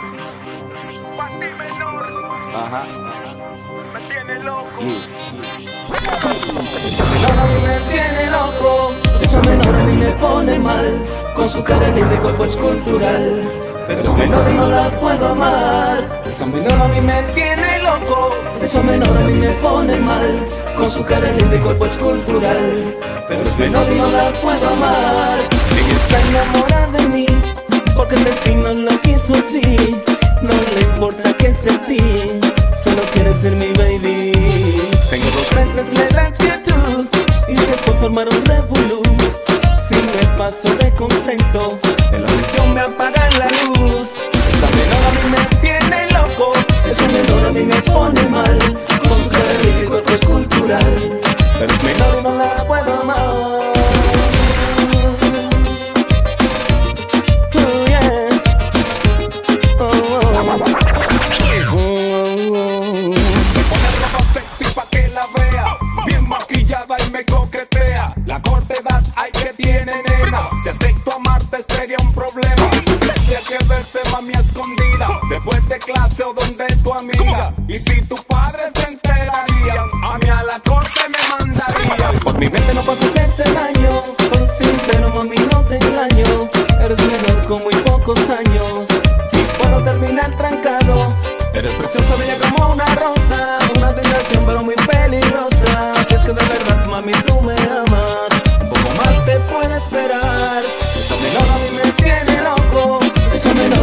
Pati menor. Ajá. Me tiene loco. Esa menor a mí me tiene loco. Esa menor a mí me pone mal. Con su cara linda y cuerpo escultural. Pero esa menor no la puedo amar. Esa menor a mí me tiene loco. Esa menor a mí me pone mal. Con su cara linda y cuerpo escultural. Pero es menor y no la puedo amar. Ella está enamorada de mí, porque el destino lo quiso así. No le importa que sentí, solo quiere ser mi baby. Tengo 2 meses de la actitud y se puede formar un revolú. Si me paso de contento, en la audición me apagan la luz. Esa menor a mí me tiene loco. Esa menor a mí me pone mal. Con su cara linda y cuerpo escultural. Pero es menor y no la puedo amar. Me coquetea, la corta edad hay que tiene nena. Si acepto amarte sería un problema. Tendría que verte mami escondida, después de clase o donde tu amiga. Y si tu padre se enteraría, a mí a la corte me mandaría. Por mi mente no pasa hacerte daño. Soy sincero mami, no te engaño. Eres menor con muy pocos años y puedo terminar trancado. Eres preciosa, bella como una rosa. Una tentación pero muy peligrosa. Si es que de verdad mami tú me amas, un poco más te puedo esperar. Esa menor a mí me tiene loco. Esa menor